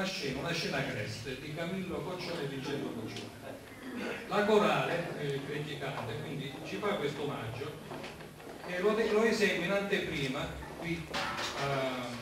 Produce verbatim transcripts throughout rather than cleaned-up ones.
una scena, una scena agreste di Camillo Coccione e Vincenzo Coccione. La corale, il predicante, quindi ci fa questo omaggio e lo, lo esegue in anteprima, qui uh,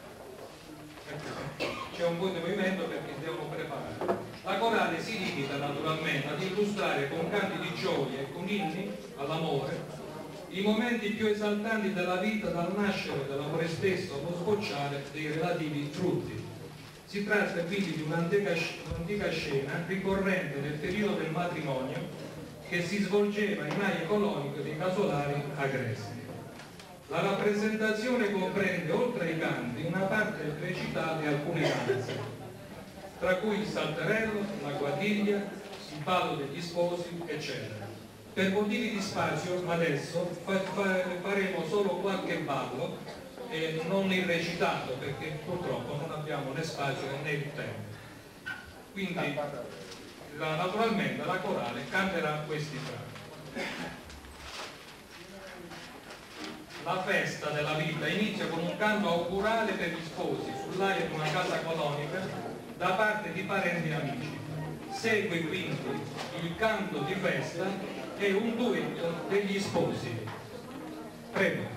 c'è un po' di movimento perché si devono preparare. La corale si limita naturalmente ad illustrare con canti di gioia e con inni all'amore i momenti più esaltanti della vita, dal nascere dell'amore stesso allo sbocciare dei relativi frutti. Si tratta quindi di un'antica, un'antica scena ricorrente nel periodo del matrimonio che si svolgeva in aie coloniche dei casolari agresti. La rappresentazione comprende, oltre ai canti, una parte del recitato e alcune danze, tra cui il salterello, la guatiglia, il ballo degli sposi, eccetera. Per motivi di spazio adesso fa, fa, faremo solo qualche ballo e non il recitato, perché purtroppo non abbiamo né spazio né il tempo. Quindi la, naturalmente la corale canterà questi brani. La festa della vita inizia con un canto augurale per gli sposi sull'aia di una casa colonica da parte di parenti e amici. Segue quindi il canto di festa e un duetto degli sposi. Prego.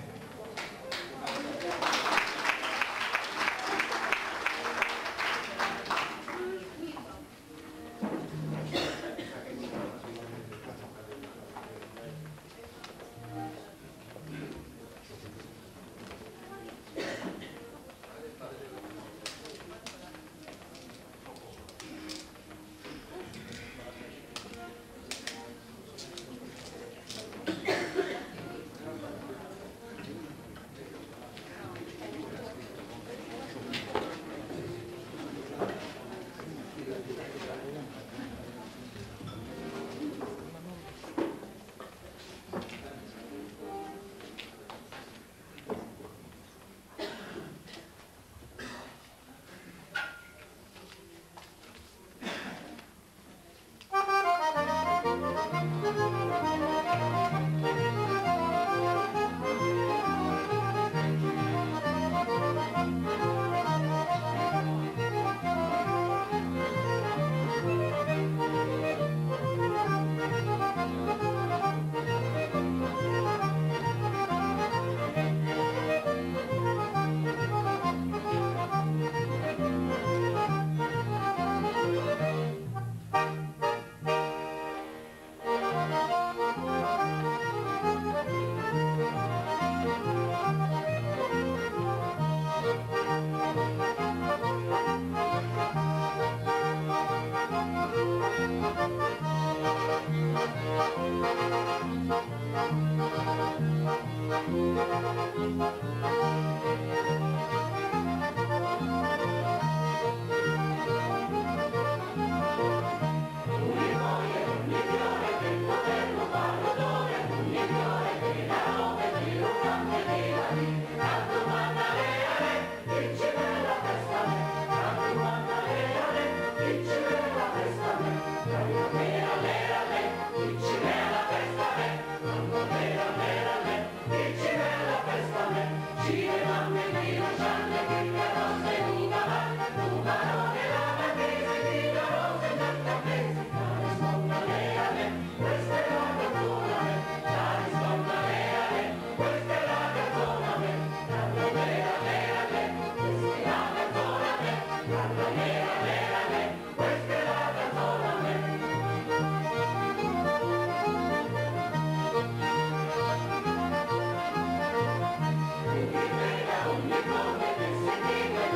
Ogni come che si dica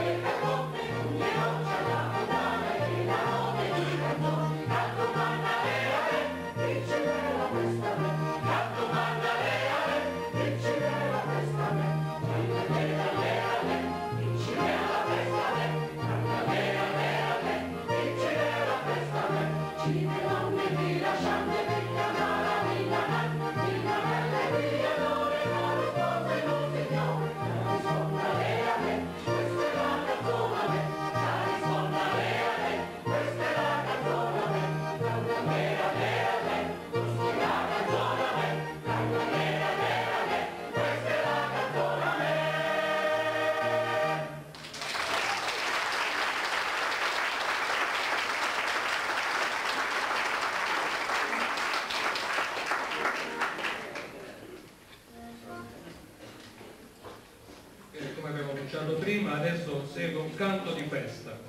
come abbiamo annunciato prima, adesso segue un canto di festa.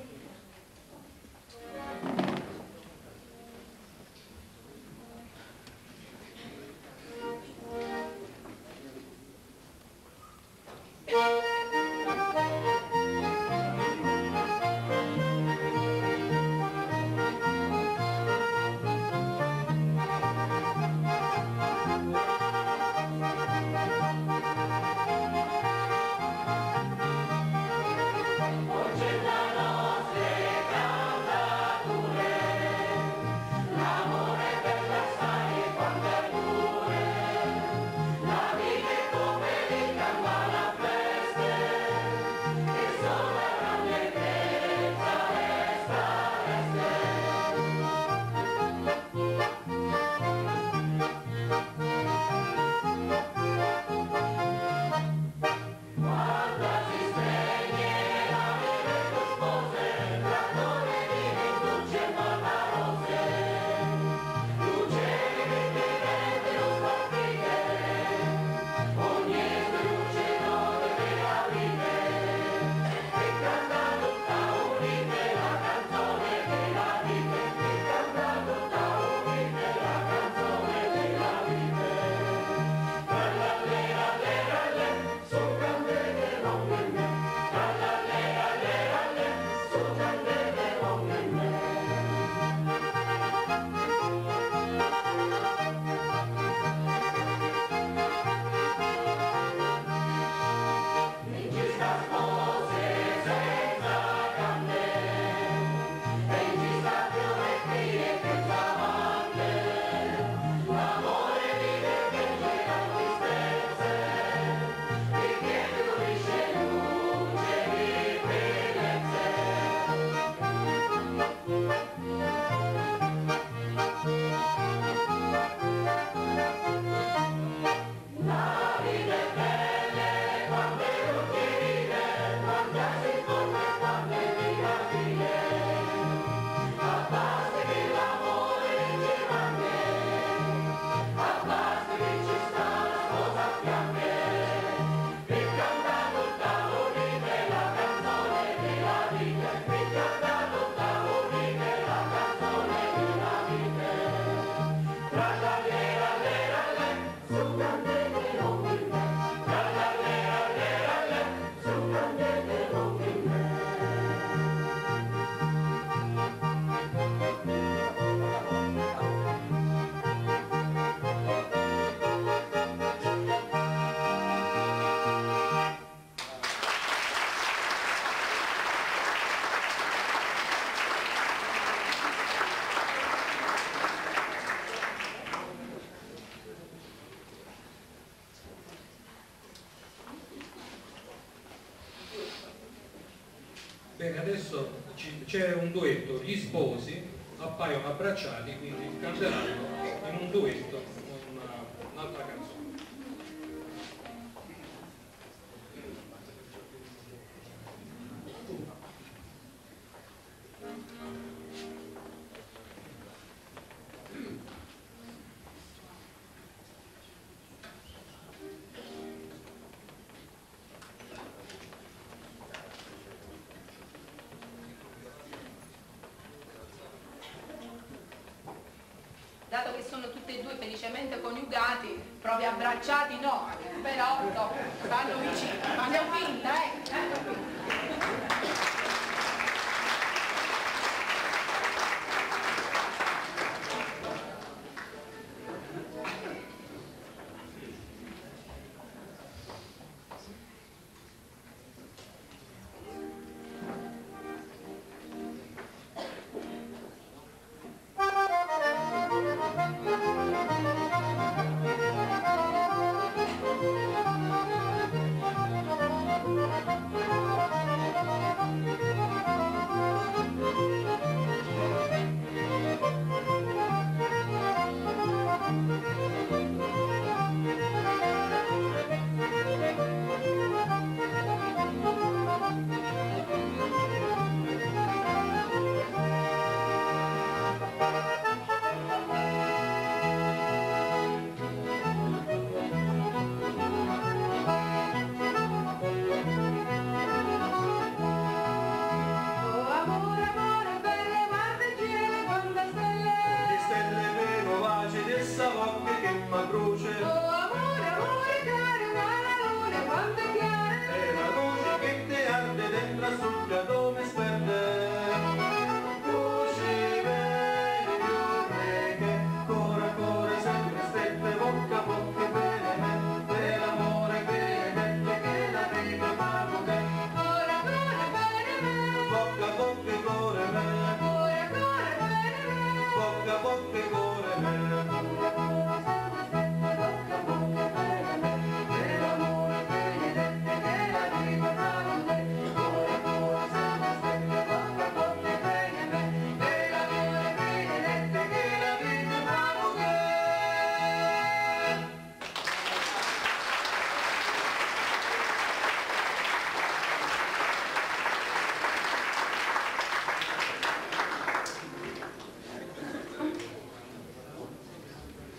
Bene, adesso c'è un duetto, gli sposi appaiono abbracciati, quindi canteranno in un duetto una, un'altra canzone. Dato che sono tutte e due felicemente coniugati, proprio abbracciati no, però no, vanno vicini, ma ne ho finta, eh? eh? Thank you.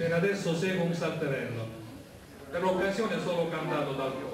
Per adesso segue un salterello, per l'occasione solo cantato dal coro.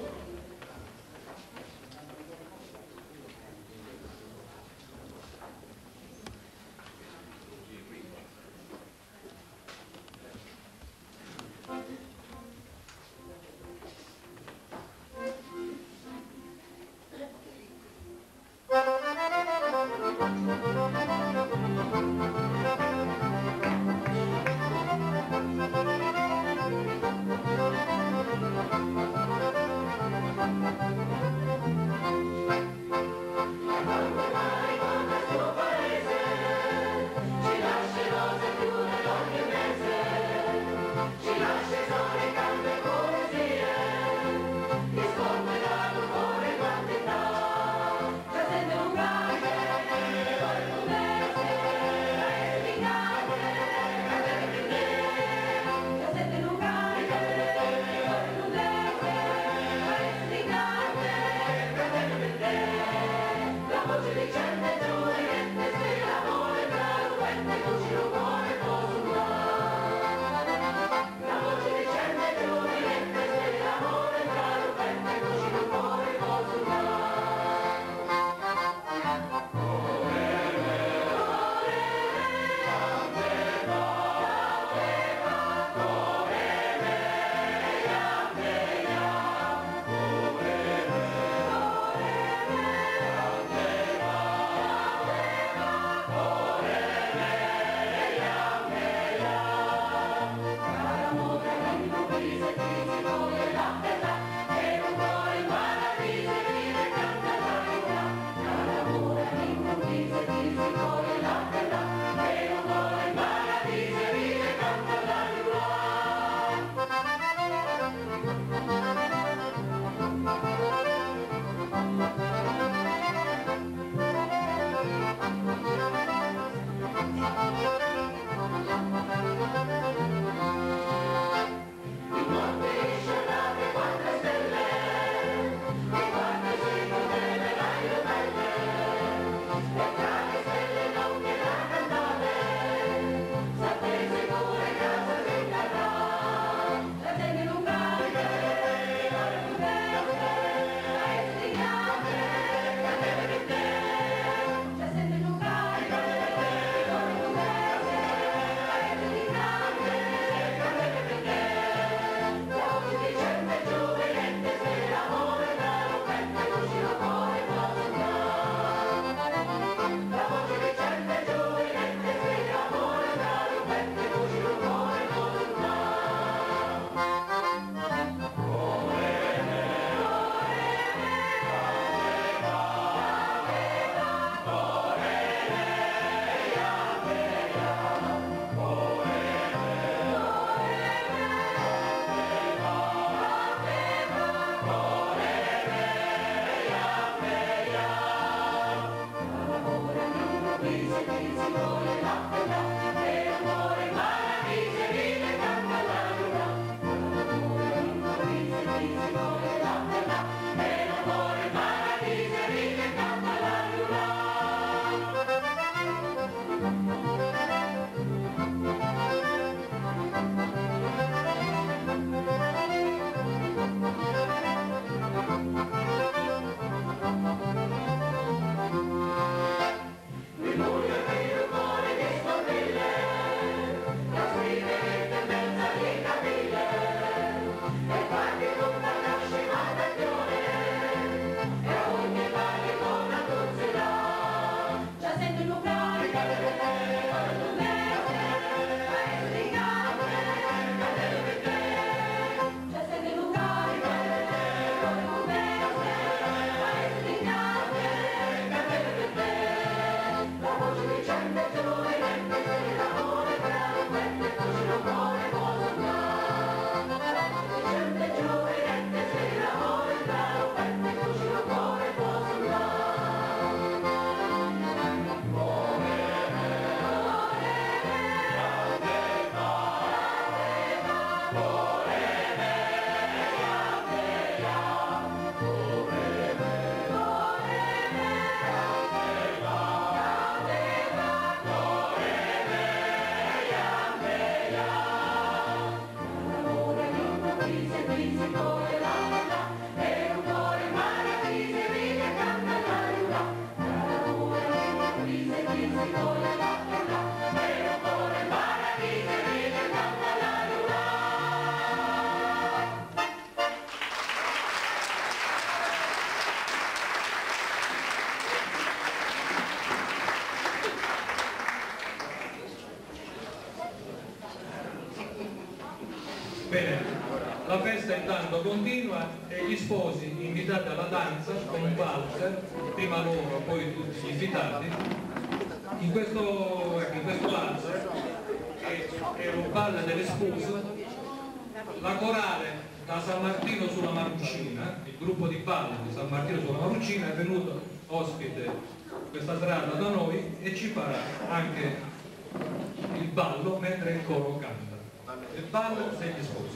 festa intanto continua e gli sposi invitati alla danza con un valzer, prima loro, poi tutti gli invitati. In questo, ecco, in questo valzer, che è un ballo delle spose, la corale da San Martino sulla Marrucina, il gruppo di ballo di San Martino sulla Marrucina è venuto ospite questa serata da noi e ci farà anche il ballo mentre il coro canta. Il ballo degli sposi.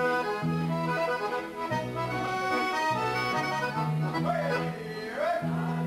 Hey!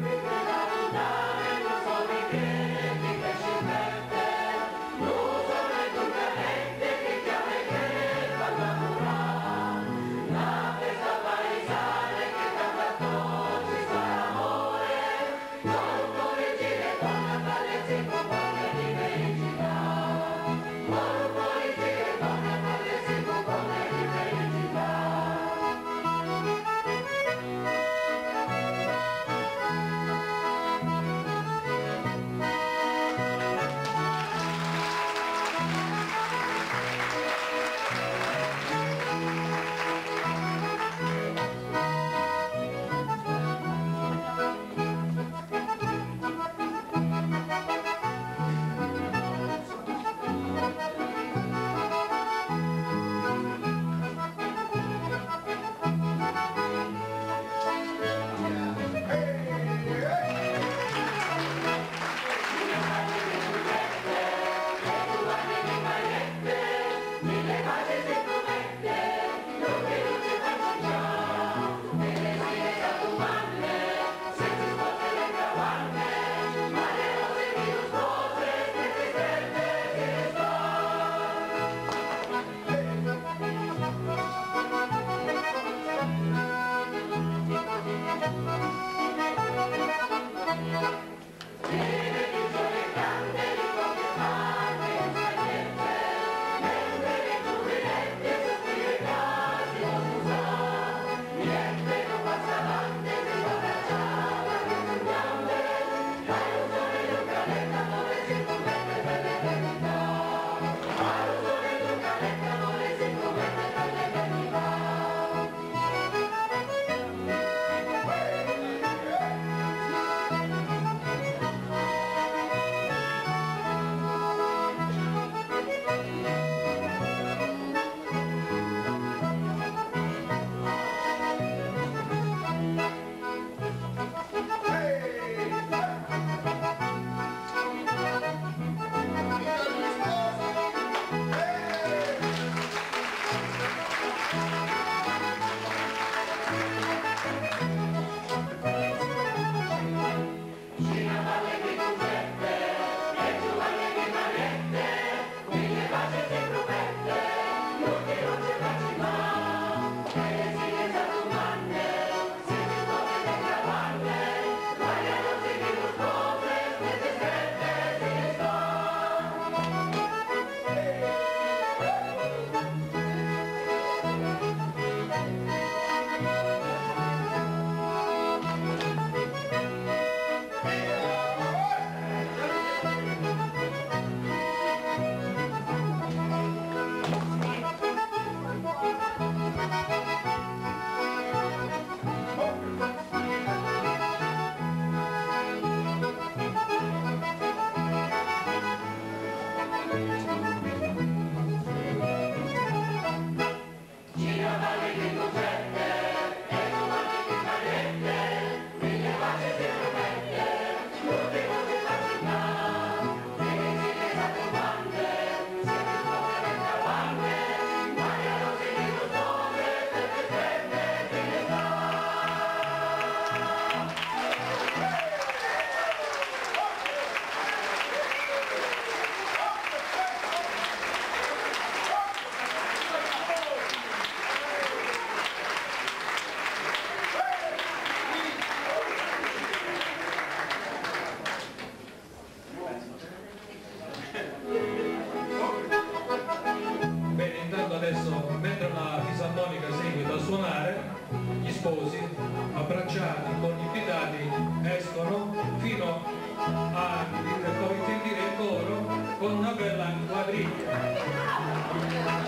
bella quadriglia.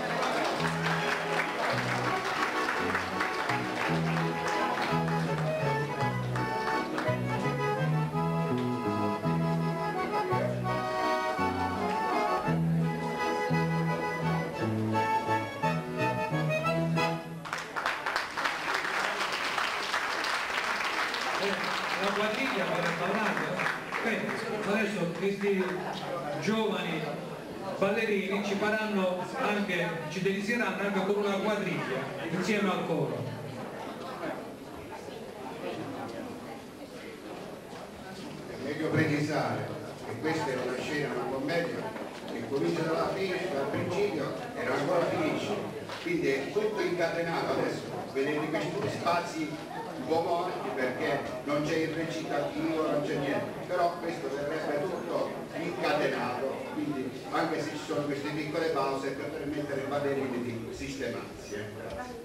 La quadriglia per il ballato. Bene, adesso questi giovani ballerini ci faranno anche, ci delizieranno anche con una quadriglia insieme al coro. È meglio precisare che questa è una scena, una commedia che comincia dalla fine, dal principio e non ancora finisce, quindi è tutto incatenato. Adesso vedete questi spazi un po' morti perché non c'è il recitativo, non c'è niente, però questo verrebbe tutto incatenato, quindi anche se ci sono queste piccole pause per permettere ai ballerini di sistemarsi. Eh.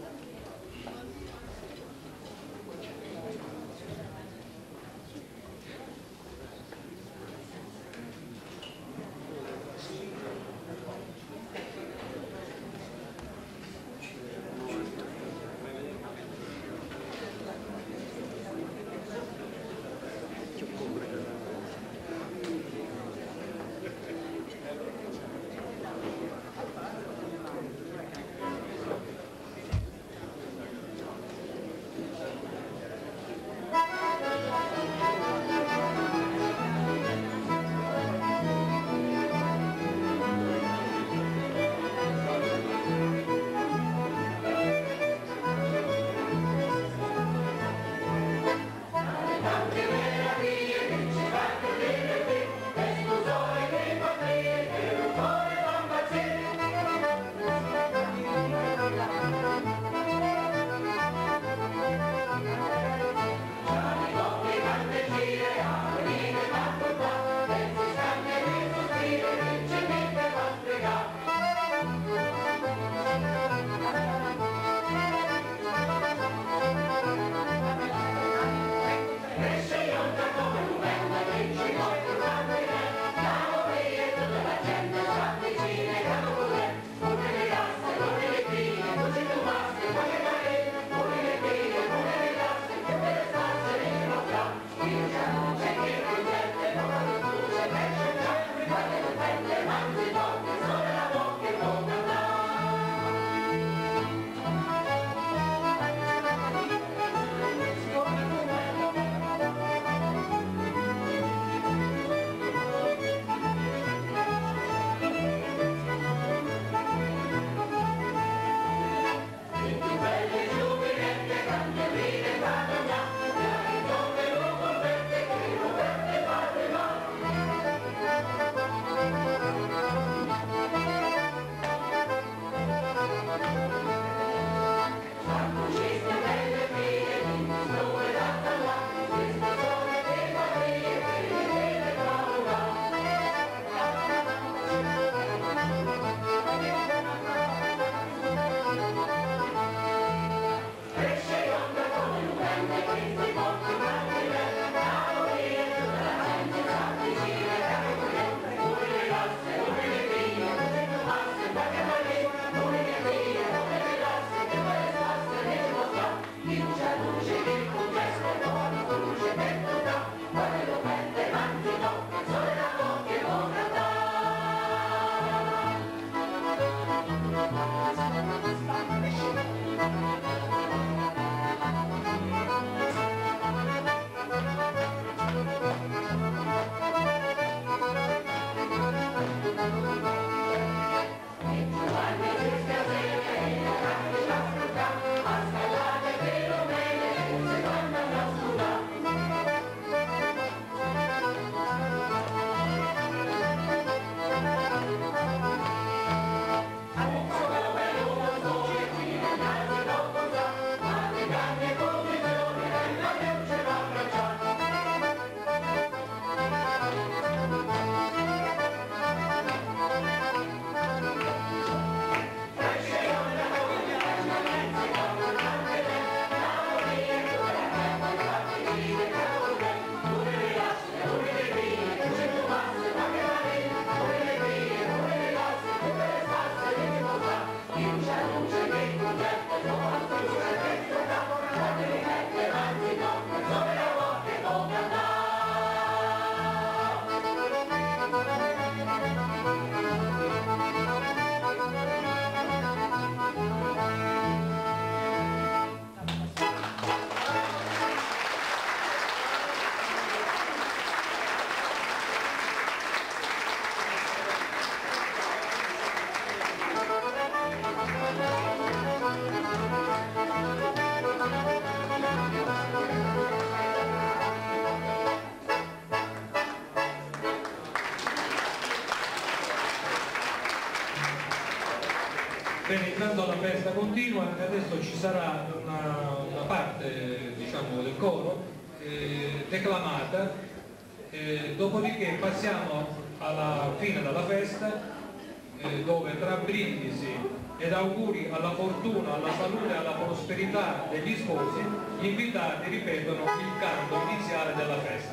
Bene, intanto la festa continua e adesso ci sarà una, una parte, diciamo, del coro eh, declamata, eh, dopodiché passiamo alla fine della festa eh, dove tra brindisi ed auguri alla fortuna, alla salute e alla prosperità degli sposi, gli invitati ripetono il canto iniziale della festa.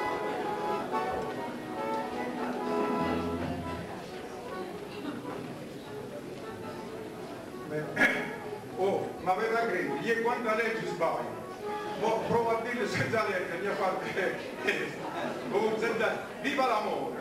Oh, ma ve la credi, io quando a legge sbaglio, ma provo a dirlo senza leggere, mi ha fatto oh, senza... Viva l'amore!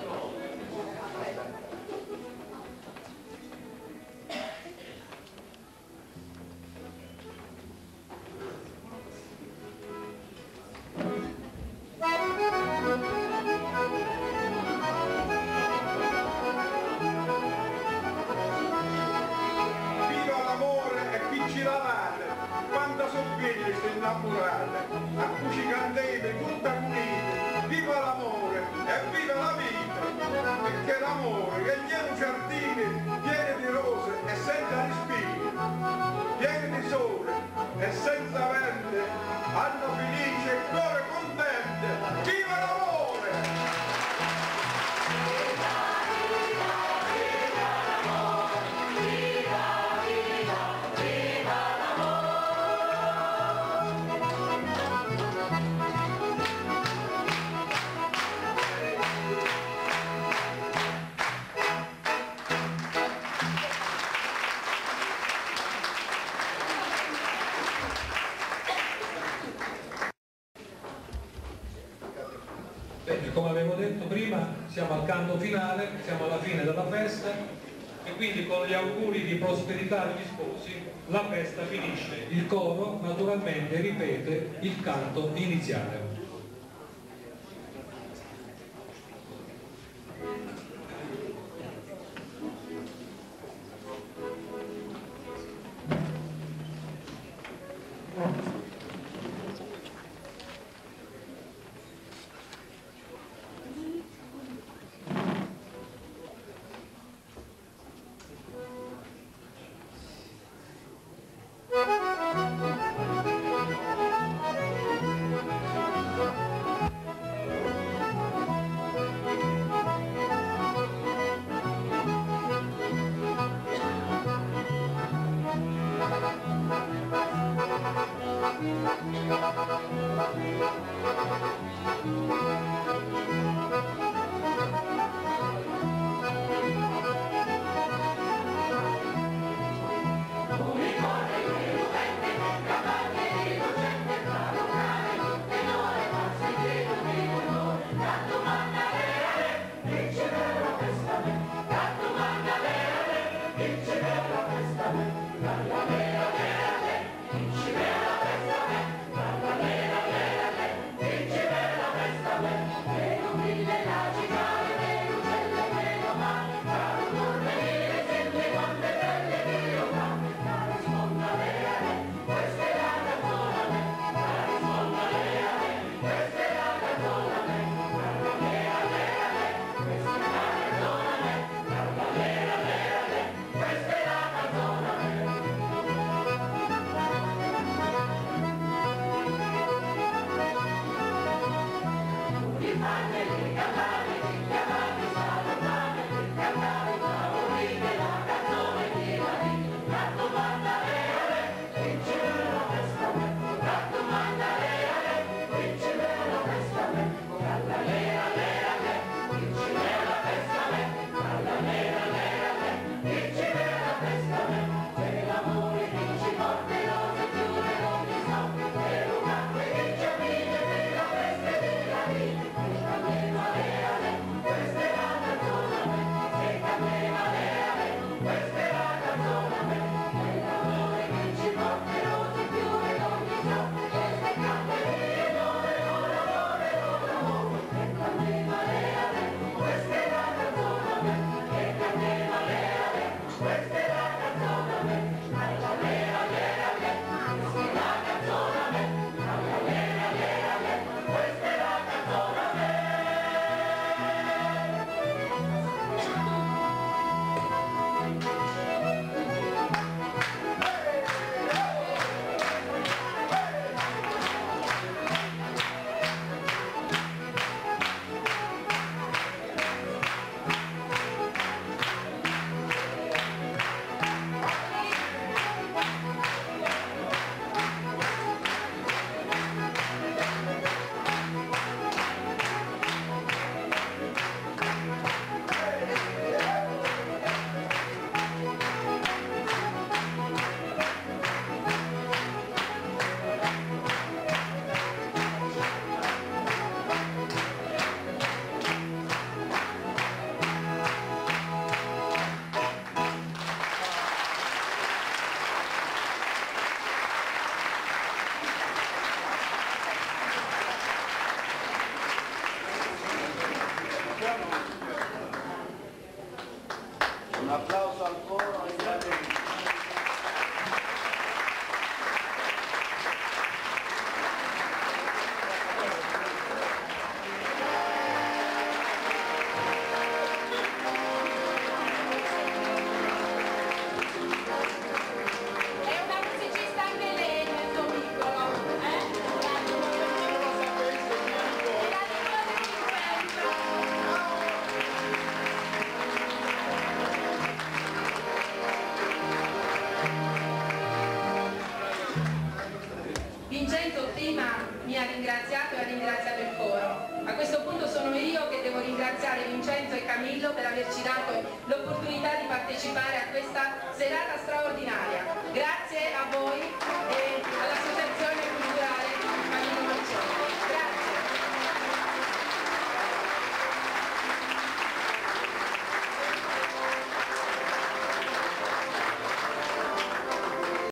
A cui ci candele tutta unita, viva l'amore e viva la vita, perché l'amore che gli è un giardino pieno di rose e senza respiro, pieno di sole e senza verde, hanno felice il cuore contente, viva l'amore! Come avevo detto prima, siamo al canto finale, siamo alla fine della festa e quindi con gli auguri di prosperità agli sposi la festa finisce. Il coro naturalmente ripete il canto iniziale. applauso al coro e grazie. Vincenzo prima mi ha ringraziato e ha ringraziato il coro. A questo punto sono io che devo ringraziare Vincenzo e Camillo per averci dato l'opportunità di partecipare a questa serata straordinaria. Grazie a voi.